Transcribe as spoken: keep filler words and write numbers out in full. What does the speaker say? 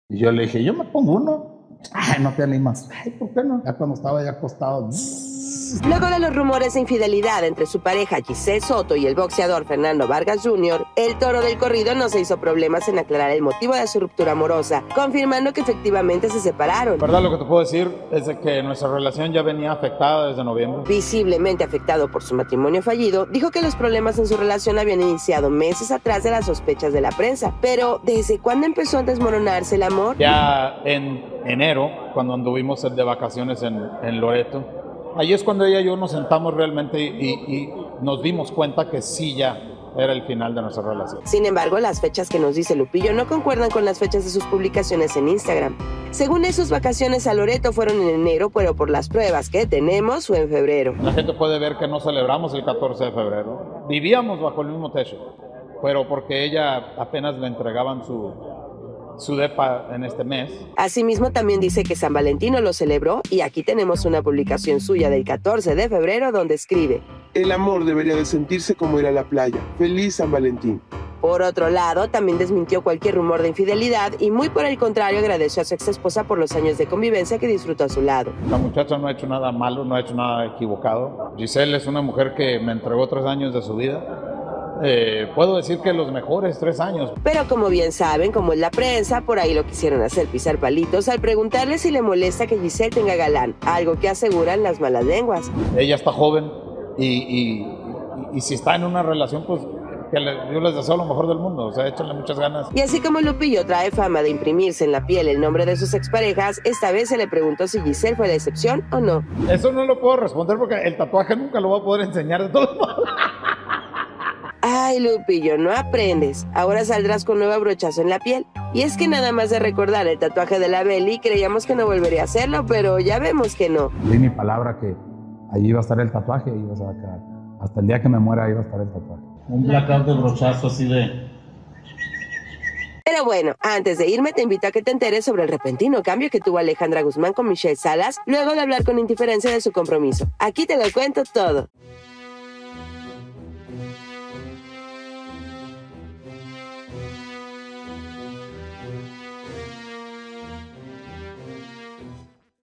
Y yo le dije, yo me pongo uno. Ay, no te animas. Ay, ¿por qué no? Ya cuando estaba ya acostado. Luego de los rumores de infidelidad entre su pareja Giselle Soto y el boxeador Fernando Vargas junior, el toro del corrido no se hizo problemas en aclarar el motivo de su ruptura amorosa, confirmando que efectivamente se separaron. La verdad, lo que te puedo decir es de que nuestra relación ya venía afectada desde noviembre. Visiblemente afectado por su matrimonio fallido, dijo que los problemas en su relación habían iniciado meses atrás de las sospechas de la prensa. Pero, ¿desde cuándo empezó a desmoronarse el amor? Ya en enero, cuando anduvimos de vacaciones en, en Loreto, ahí es cuando ella y yo nos sentamos realmente y, y, y nos dimos cuenta que sí ya era el final de nuestra relación. Sin embargo, las fechas que nos dice Lupillo no concuerdan con las fechas de sus publicaciones en Instagram. Según él, sus vacaciones a Loreto fueron en enero, pero por las pruebas que tenemos fue en febrero. La gente puede ver que no celebramos el catorce de febrero. Vivíamos bajo el mismo techo, pero porque ella apenas le entregaban su... su depa en este mes. Asimismo, también dice que San Valentín lo celebró y aquí tenemos una publicación suya del catorce de febrero donde escribe: el amor debería de sentirse como ir a la playa. Feliz San Valentín. Por otro lado, también desmintió cualquier rumor de infidelidad y muy por el contrario agradeció a su ex esposa por los años de convivencia que disfrutó a su lado. La muchacha no ha hecho nada malo, no ha hecho nada equivocado. Giselle es una mujer que me entregó tres años de su vida. Eh, puedo decir que los mejores tres años. Pero como bien saben, como es la prensa, por ahí lo quisieron hacer pisar palitos al preguntarle si le molesta que Giselle tenga galán, algo que aseguran las malas lenguas. Ella está joven y, y, y, y si está en una relación, pues que le, yo les deseo lo mejor del mundo, o sea, échenle muchas ganas. Y así como Lupillo trae fama de imprimirse en la piel el nombre de sus exparejas, esta vez se le preguntó si Giselle fue la excepción o no. Eso no lo puedo responder porque el tatuaje nunca lo voy a poder enseñar de todos modos. Ay, Lupillo, no aprendes. Ahora saldrás con nuevo brochazo en la piel. Y es que nada más de recordar el tatuaje de la Beli, creíamos que no volvería a hacerlo, pero ya vemos que no. Di mi palabra que allí iba a estar el tatuaje y iba a sacar. Hasta el día que me muera iba a estar el tatuaje. Un blackout de brochazo así de... Pero bueno, antes de irme te invito a que te enteres sobre el repentino cambio que tuvo Alejandra Guzmán con Michelle Salas luego de hablar con indiferencia de su compromiso. Aquí te lo cuento todo.